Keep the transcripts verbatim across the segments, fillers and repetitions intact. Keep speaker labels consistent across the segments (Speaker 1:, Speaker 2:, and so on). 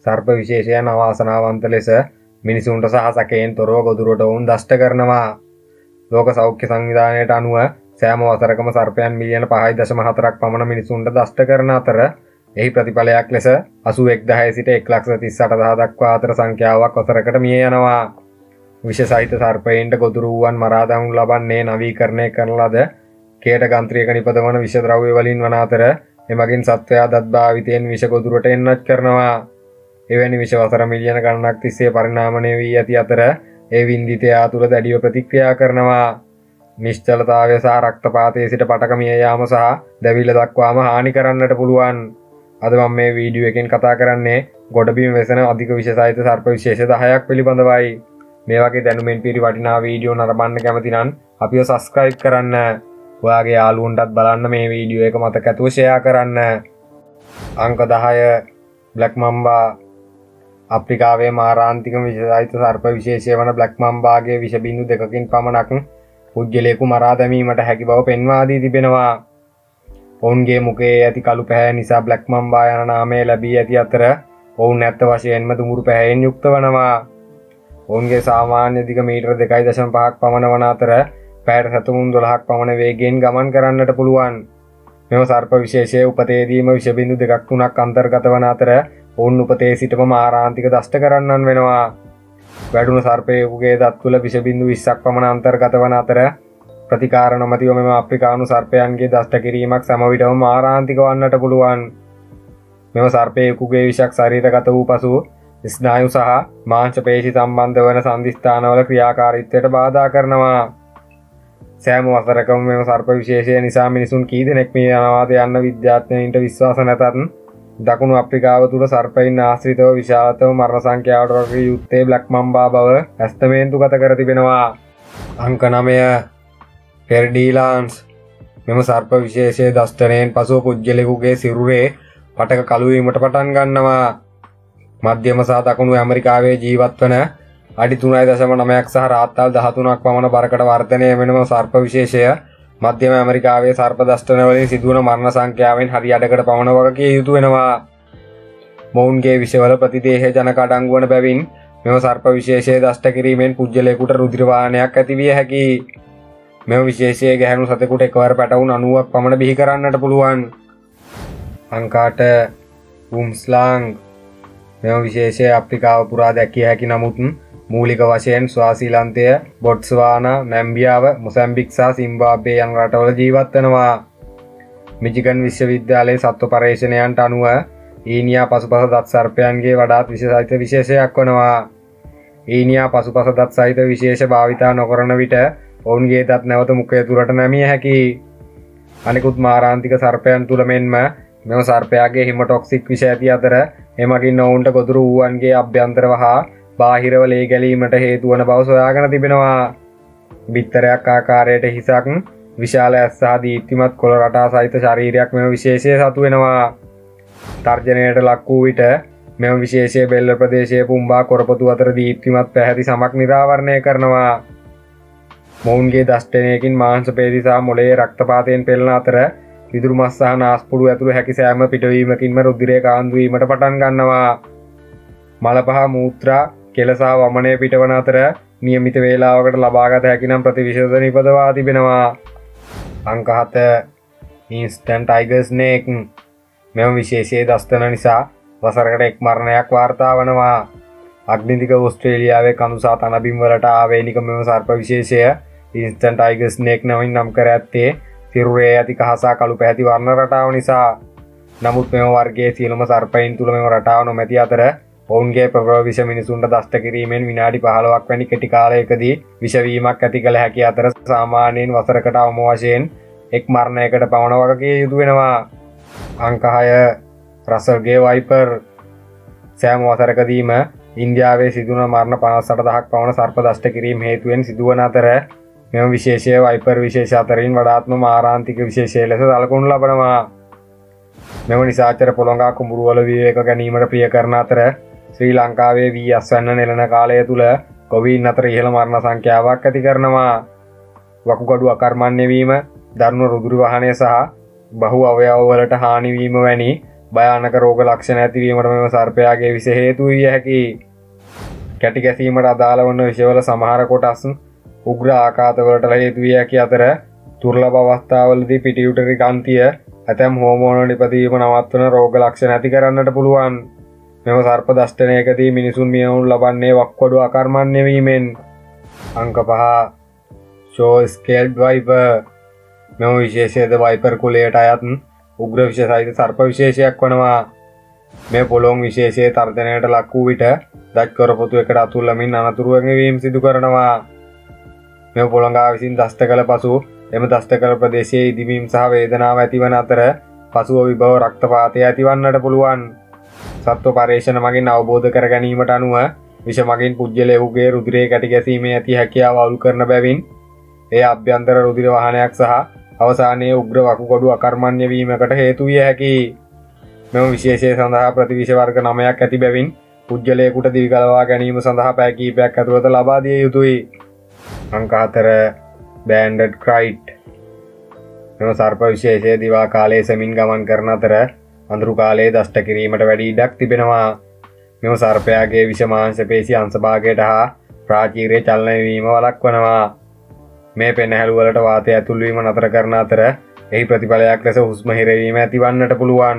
Speaker 1: සර්ප විශේෂයන් අවාසනාවන්ත ලෙස මිනිසුන්ට සහ සැකයෙන් තොරව ගොදුරට වුන් දෂ්ට කරනවා. ලෝක සෞඛ්‍ය සංවිධානයට අනුව සෑම වසරකම සර්පයන් මිලියන පහයි දශම හතරක් පමණ මිනිසුන්ට දෂ්ට කරන අතර එහි ප්‍රතිඵලයක් ලෙස අසූ එක් දහය සිට එක් ලක්ෂ තිස් අට දහස් දක්වා අතර සංඛ්‍යාවක් වසරකට මිය යනවා. විෂ සහිත සර්පයින්ට ගොදුරු වූවන් මරා දමනු ලබන්නේ නවීකරණය කරන ලද කේට ගන්ත්‍රයක නිපදවන විෂ ද්‍රව්‍ය වලින් වන අතර එමගින් සත්වයා දත් භාවිතයෙන් විෂ ගොදුරට එන්නත් කරනවා. එවැනි විෂ වසර මිලියන ගණනක් තිස්සේ පරිණාමණය වී ඇති අතර ඒ වින්දිතයා තුළ දැඩිව ප්‍රතික්‍රියා කරනවා. නිශ්චලතාවය සහ රක්තපාතයේ සිට පටක මිය යාම සහ දැවිල්ල දක්වාම හානි කරන්නට පුළුවන්. අද මම මේ වීඩියෝ එකෙන් කතා කරන්නේ ගොඩබිම වෙසෙන අධික විෂ සහිත සර්ප විශේෂ දහයක් පිළිබඳවයි. මේ වගේ දැනුමෙන් පිරි වටිනා වීඩියෝ නරඹන්න කැමති නම් අපිව සබ්ස්ක්‍රයිබ් කරන්න. ඔයාගේ යාළුවන්ටත් බලන්න මේ වීඩියෝ එක මතක ඇතුව ෂෙයා කරන්න. අංක දහය බ්ලැක් මම්බා. අප්‍රිකාවේ මාරාන්තික විෂ සහිත සර්ප විශේෂය වන බ්ලැක් මම්බාගේ විෂ බිඳු දෙකකින් පමණක් පුද්ගලයෙකු මරා දැමීමට හැකි බව පෙන්වා දී තිබෙනවා. ඔවුන්ගේ මුඛයේ ඇති කළු පැහැ නිසා බ්ලැක් මම්බා යන නාමය ලැබී ඇති අතර ඔවුන් ඇත්ත වශයෙන්ම දුමුරු පැහැයෙන් යුක්ත වනවා. ඔවුන්ගේ සාමාන්‍ය දිග මීටර දෙකයි දශම පහක් පමණ වන අතර පැයට සැතපුම් දොළහක් පමණ වේගයෙන් ගමන් කරන්නට පුළුවන්. මෙම සර්ප විශේෂය උපතේදීම විෂ බිඳු දෙකක් තුනක් අන්තර්ගත වන අතර ඔවුන් උපතේ සිටම මාරාන්තික දෂ්ට කරන්නන් වෙනවා. වැඩුණු සර්පයෙකුගේ දත් තුළ විෂ බිඳු විස්සක් පමණ අන්තර්ගත වන අතර ප්‍රතිකාර නොමැතිව මෙම අප්‍රිකානු සර්පයන්ගේ දෂ්ට කිරීමක් සම විටම මාරාන්තික වන්නට පුළුවන්. මෙම සර්පයෙකුගේ විෂක් ශරීරගත වූ පසු ස්නායු සහ මාංශ පේශි සම්බන්ධ වන සන්ධිස්ථානවල ක්‍රියාකාරීත්වයට බාධා කරනවා. සෑම වසරකම මෙම සර්ප විශේෂය නිසා මිනිසුන් කී දෙනෙක් මිය යනවාද යන්න විද්‍යාඥයින්ට විශ්වාස නැතත් දකුණු අප්‍රිකාව තුළ සර්පයින් ආශ්‍රිතව විශාලතම මරණ සංඛ්‍යාවට වගේ යුත්තේ බ්ලැක් මම්බා බව ඇස්තමේන්තු ගත කර තිබෙනවා. අංක නවය ෆෙර්ඩීලාන්ස්. මෙම සර්ප විශේෂයේ දෂ්ටනයෙන් පසුව පුද්ගලයෙකුගේ සිරුරේ පටක කළු වීමට පටන් ගන්නවා. මධ්‍යම සහ දකුණු ඇමරිකාවේ ජීවත් වන අඩි තුනයි දශම නවයක් සහ රාත්තල් දහතුනක් පමණ බරකට වර්ධනය වෙනම සර්ප විශේෂය මධ්‍යම ඇමරිකාවේ සර්ප දෂ්ටන වලින් සිදුවන මරණ සංඛ්‍යාවෙන් හරි අඩකට පමණ වගකිය යුතු වෙනවා. මොවුන්ගේ විෂවල ප්‍රතිදේහ ජනක අඩංගු වන බැවින් මෙම සර්ප විශේෂයේ දෂ්ට කිරීමෙන් පුද්ගලයෙකුට රුධිර වාහනයක් ඇතිවිය හැකියි. මෙම විශේෂයේ ගැහැණු සතෙකුට එකවර පැටවුන් අනූවක් පමණ බිහි කරන්නට පුළුවන්. අංක අට වුම්ස්ලාංග්. මෙම විශේෂය අප්‍රිකාව පුරා දැකිය හැකි නමුත් මූලික වශයෙන් ස්වාසිලන්තය, බොට්ස්වානා, නැම්බියාව, මොසැම්බික් සහ සිම්බාබ්වේ යන රටවල ජීවත් වෙනවා. මිචිගන් විශ්වවිද්‍යාලයේ සත්ව පර්යේෂණයන්ට අනුව ඊනියා පසුපස දත් සර්පයන්ගේ වඩාත් විෂ සහිත විශේෂයක් වනවා. ඊනියා පසුපස දත් සහිත විශේෂ භාවිතා නොකරන විට ඔවුන්ගේ දත් නැවත මුඛය තුරට නැමිය හැකියි. අනෙකුත් මාරාන්තික සර්පයන් තුළ මෙන්ම මෙම සර්පයාගේ හිමොටොක්සික් විෂ ඇති අතර එමගින් ඔවුන්ට ගොදුරු වූවන්ගේ අභ්‍යන්තරව හා බාහිරව ලේ ගැලීමට හේතු වන බව සොයාගෙන තිබෙනවා. බිත්තරයක් ආකාරයට හිසක්, විශාල ඇස් සහ දීප්තිමත් කොළ රටා සහිත ශරීරයක් මෙම විශේෂය සතු වෙනවා. තර්ජනයට ලක් වූ විට මෙම විශේෂය බෙල්ල ප්‍රදේශයේ පුම්බා කොරපතු අතර දීප්තිමත් පැහැති සමක් නිරාවරණය කරනවා. මොවුන්ගේ දෂ්ටනයකින් මාංශ පේශි සහ මොළයේ රක්තපාතයෙන් පෙළෙන අතර විදුරු මස් සහ නාස්පුඩු ඇතුළු හැකි සෑම පිටවීමකින්ම රුධිරය කාන්දු වීමට පටන් ගන්නවා. මල පහ මූත්‍රා කෙල සහ වමනය පිටවන අතර නියමිත වේලාවකට ලබාගත හැකි නම් ප්‍රතිවිෂද නිපදවා තිබෙනවා. අංක හත ඉන්ස්ටන්ට් ටයිගර් ස්නේක්. මෙම විශේෂයේ දෂ්ටන නිසා වසරකට එක් මරණයක් වාර්තා වනවා. අග්නිදික ඕස්ට්‍රේලියාවේ කඳු සහ තනබිම් වලට ආවේනික මෙම සර්ප විශේෂය ඉන්ස්ටන්ට් ටයිගර් ස්නේක් නමින් නම් කර ඇත්තේ සිරුරේ ඇති කහ සහ කළු පැහැති වර්ණ රටාව නිසා. නමුත් මෙම වර්ගයේ සියලුම සර්පයින් තුළ මෙම රටාව නොමැති අතර ඔවුන්ගේ ප්‍රබල විෂ මිනිසුන්ට දෂ්ට කිරීමෙන් විනාඩි පහළොවක් වැනි කෙටි කාලයකදී විෂවීමක් ඇති කළ හැකි අතර සාමාන්‍යයෙන් වසරකට අවම වශයෙන් එක් මරණයකට පමණ වගකිය යුතු වෙනවා. අංක හය රසල්ගේ වයිපර්. සෑම වසරකදීම ඉන්දියාවේ සිදුවන මරණ පනස් අට දහසක් පමණ සර්ප දෂ්ට කිරීම හේතුවෙන් සිදුවන අතර මෙම විශේෂය වයිපර් විශේෂ අතරින් වඩාත්ම මාරාන්තික විශේෂය ලෙස සලකනු ලබනවා. මෙම නිසාචර පොළොංගා කුඹුරුවල විවේක ගැනීමට ප්‍රිය කරන අතර ශ්‍රී ලංකාවේ වී අස්වැන්න නෙළන කාලය තුළ කොවීන් අතර ඉහළ මරණ සංඛ්‍යාවක් ඇති කරනවා. වකුගඩු අකර්මණ්‍ය වීම, දරුණු රුධිර වහනය සහ බහු අවයවවලට හානි වීම වැනි භයානක රෝග ලක්ෂණ ඇතිවීමට මෙම සර්පයාගේ විෂ හේතු විය හැකියි. කැටි ගැසීමට අදාළ වන විෂවල සමහර කොටස් උග්‍ර ආഘාතවලට හේතු විය හැකි අතර දුර්ලභ අවස්ථාවලදී පිටියුටරි ග්‍රන්ථිය ඇතැම් හෝමෝන නිපදවීම නවත්වන රෝග ලක්ෂණ ඇති කරන්නට පුළුවන්. මෙම සර්ප දෂ්ටනයකදී මිනිසුන් මියවුම් ලබන්නේ වක්කොඩු අකර්මණ්‍ය වීමෙන්. අංක පහ ෂෝ ස්කේල්ඩ් වයිපර්. මෙම විශේෂයද වයිපර් කුලයට අයත් උග්‍ර විෂ සහිත සර්ප විශේෂයක් වනවා. මේ පොළොන් විශේෂයේ තර්ජනයට ලක් වූ විට දත් කොරපොතු එකට අතුල්ලමින් අනතුරු වීම සිදු කරනවා. මෙම පොළොංගා විසින් දෂ්ට කළ පසු එම දෂ්ට කළ ප්‍රදේශයේ ඉදිවීම සහ වේදනාව ඇතිවන අතර පසුව විභව රක්තපාතය ඇතිවන්නට පුළුවන්. සත්ව පර්යේෂණ මගින් අවබෝධ කර ගැනීමට අනුව විෂ මගින් පුද්ගලයෙකුගේ රුධිරයේ කැටි ගැසීමේ ඇති හැකියාව අවුල් කරන බැවින් එය අභ්‍යන්තර රුධිර වහනයක් සහ අවසානයේ උග්‍ර වකුගඩු අකර්මණ්‍ය වීමකට හේතු විය හැකියි. මෙම විශේෂය සඳහා ප්‍රතිවිෂ වර්ග නවයක් ඇති බැවින් පුද්ගලයෙකුට දිවි ගලවා ගැනීම සඳහා පැය කිහිපයක් ඇතුළත ලබා දිය යුතුයි. අංක හතර බෑන්ඩඩ් ක්‍රයිට්. මෙම සර්ප විශේෂය දිවා කාලයේ සෙමින් ගමන් කරන අතර අඳුරු කාලයේ දෂ්ට කිරීමට වැඩි ඉඩක් තිබෙනවා. මෙම සර්පයාගේ විෂ මාංශ පේශි අංශභාගයට හා ප්‍රාචීරයේ චලනය වීම වළක්වනවා. මේ පෙනහැළු වලට වාතය ඇතුල් වීම නතර කරන අතර එහි ප්‍රතිඵලයක් ලෙස හුස්ම හිරවීම ඇතිවන්නට පුළුවන්.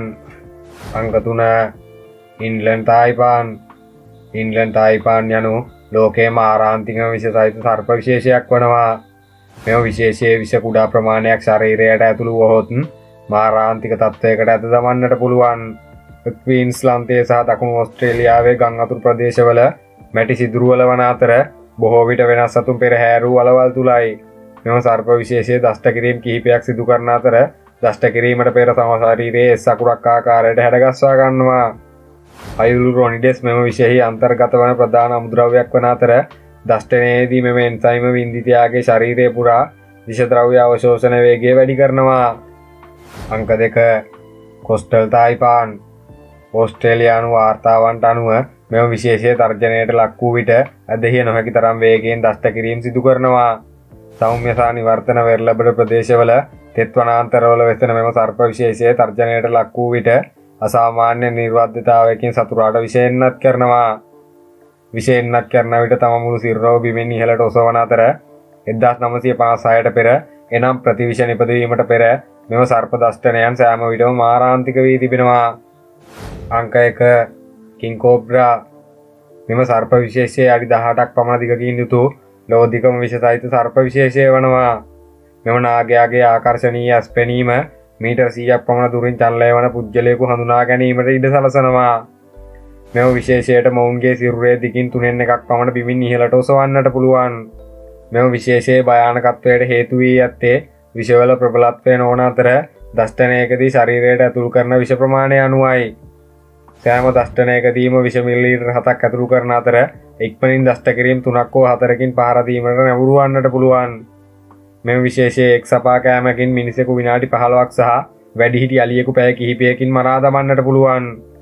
Speaker 1: අංක තුන ඉන්ලන්ඩ් තායිපාන්. ඉන්ලන්ඩ් තායිපාන් යනු ලෝකයේ මාරාන්තිකම විෂ සහිත සර්ප විශේෂයක් වනවා. මෙම විශේෂයේ විෂ කුඩා ප්‍රමාණයක් ශරීරයට ඇතුළු වුවහොත් මාරාන්තික තත්ත්වයකට ඇද දමන්නට පුළුවන්. ක්වීන්ස්ලන්තයේ සහ දකුණු ඕස්ට්‍රේලියාවේ ගම් අතුරු ප්‍රදේශවල මැටි සිදුරුවල වන අතර බොහෝ විට වෙනස් සතුන් පෙරහැරූ වලවල් තුලයි. මෙම සර්ප විශේෂයේ දෂ්ට කිරීම කිහිපයක් සිදු කරන අතර දෂ්ට කිරීමට පෙර තම ශරීරයේ එස් අකුරක් ආකාරයට හැඩගස්වා ගන්නවා. හයිලුරොනිඩස් මෙම විෂයෙහි අන්තර්ගත වන ප්‍රධාන අමුද්‍රව්‍යයක් වන අතර දෂ්ටනයේදී මෙම එන්සයිම වින්දිතයාගේ ශරීරය පුරා විෂද්‍රව්‍ය අවශෝෂණ වේගය වැඩි කරනවා. අංක දෙක කොස්ටල් තායිපාන්. ඕස්ට්‍රේලියානු වාර්තාවන්ට අනුව මෙම විශේෂය තර්ජනයට ලක් වූ විට ඇදහිය නොහැකි තරම් වේගයෙන් දෂ්ට කිරීම සිදු කරනවා. සෞම්‍ය සහ නිවර්තන වෙරළබඩ ප්‍රදේශවල තෙත් වනාන්තරවල වෙසෙන මෙම සර්ප විශේෂය තර්ජනයට ලක් වූ විට අසාමාන්‍ය නිර්වද්‍යතාවයකින් සතුරාට විෂ එන්නත් කරනවා. විෂ එන්නත් කරන විට තම මුළු සිරුරව බිමින් ඉහළට ඔසවන අතර එක්දාස් නවසිය පනස් හයට පෙර එනම් ප්‍රතිවිෂ නිපදවීමට පෙර මෙම සර්ප දෂ්ටනයන් සෑම විටම මාරාන්තික වී තිබෙනවා. අංක එක කිං කෝබ්‍රා. මෙම සර්ප විශේෂය අඩි දහඅටක් පමණ දිගකින් යුතු ලෝධිකම විෂ සහිත සර්ප විශේෂය වනවා. මෙම නාගයාගේ ආකර්ශනීය ඇස් පෙනීම මීටර් සීයක් පමණ දුරින් චලනය වන පුද්ගලයෙකු හඳුනා ගැනීමට ඉඩ සලසනවා. මෙම විශේෂයට මොවුන්ගේ සිරුරේ දිගින් තුනෙන් එකක් පමණ බිමින් ඉහළට ඔසවන්නට පුළුවන්. මෙම විශේෂයේ භයානකත්වයට හේතු වී ඇත්තේ විෂවල ප්‍රබලත්වය නොවන අතර දෂ්ටනයකදී ශරීරයට ඇතුළු කරන විෂ ප්‍රමාණය අනුවයි. සෑම දෂ්ටනයකදීම විෂ මිලිලීටර් හතක් ඇතුළු කරන අතර ඉක්මනින් දෂ්ට කිරීම තුනක් හෝ හතරකින් පහර දීමට නැඹුරු වන්නට පුළුවන්. මෙම විශේෂයේ එක් සපා කෑමකින් මිනිසෙකු විනාඩි පහළොවක් සහ වැඩිහිටි අලියෙකු පැය කිහිපයකින් මරා දමන්නට පුළුවන්.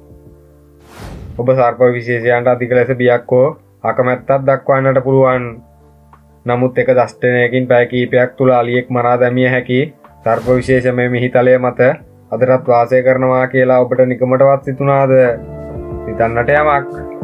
Speaker 1: ඔබ සර්ප විශේෂයන්ට අධික ලෙස බියක් හෝ අකමැත්තක් දක්වන්නට පුළුවන්. නමුත් එක දෂ්ටනයකින් පැය කිහිපයක් තුළ අලියෙක් මරා දැමිය හැකි සර්ප විශේෂ මේ මිහිතලය මත අදටත් වාසය කරනවා කියලා ඔබට නිකමටවත් සිතුනාද? හිතන්නට යමක්.